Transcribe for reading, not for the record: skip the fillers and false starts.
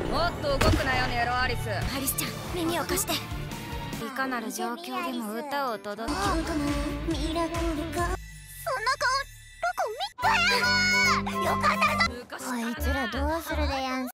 もっと動くなよネロアリス。 アリスちゃん、耳を貸して。いかなる状況でも歌を届け。 ミラクルか。そんな顔どこ見たや。よかったぞ。 こいつらどうするでやんす。